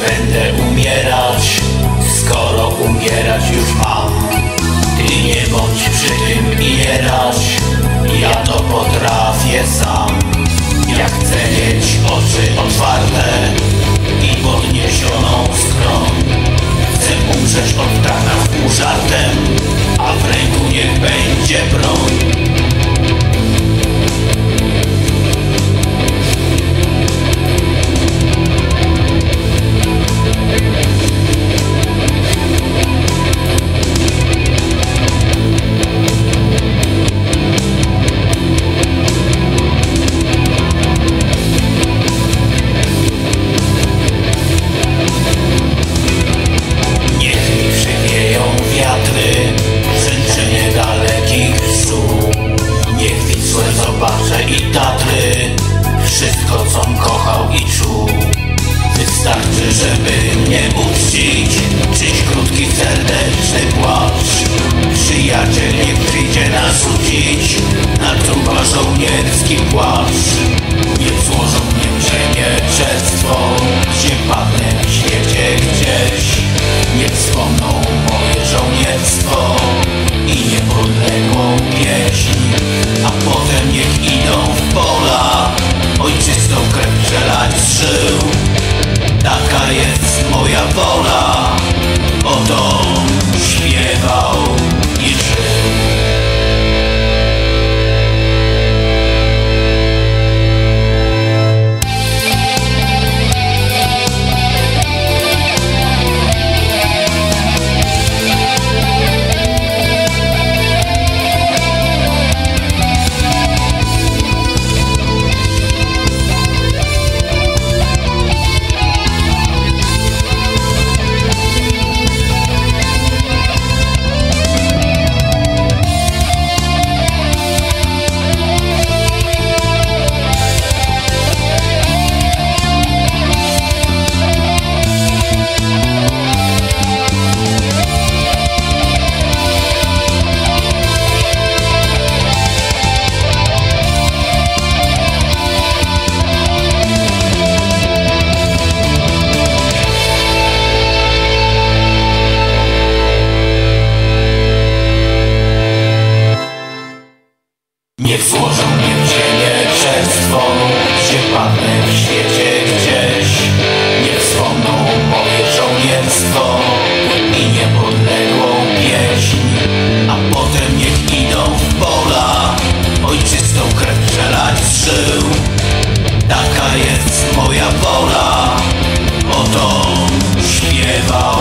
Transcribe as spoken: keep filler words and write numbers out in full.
będę umierać, skoro umierać już mam. Ty nie bądź przy tym i nie rać, ja to potrafię sam. Ja chcę mieć oczy otwarte i podniesioną skroń. Chcę umrzeć od dawna w pół żartem, a w ręku niech będzie broń. Zobaczę i Tatry, wszystko com kochał i czuł. Wystarczy, żeby mnie uczcić, czyś krótki serdeczny płacz. Przyjaciel niech przyjdzie nas ucić, na trupa żołnierski płaszcz. Niech złożą mnie w ziemię czerstwo, gdzie padnę w świecie gdzieś. Niech wspomną moje żołnierstwo i niepodległą pieśń. A potem niech idą w pola, ojczystą krew przelać z żył. Taka jest moja wola, oto śpiewał i żył. Niech złożą mnie w ziemię czerstwo, gdzie padnę w świecie gdzieś. Niech wspomną moje żołnierstwo i niepodległą pieśń. A potem niech idą w pola, ojczystą krew przelać z żył. Taka jest moja wola, oto śpiewał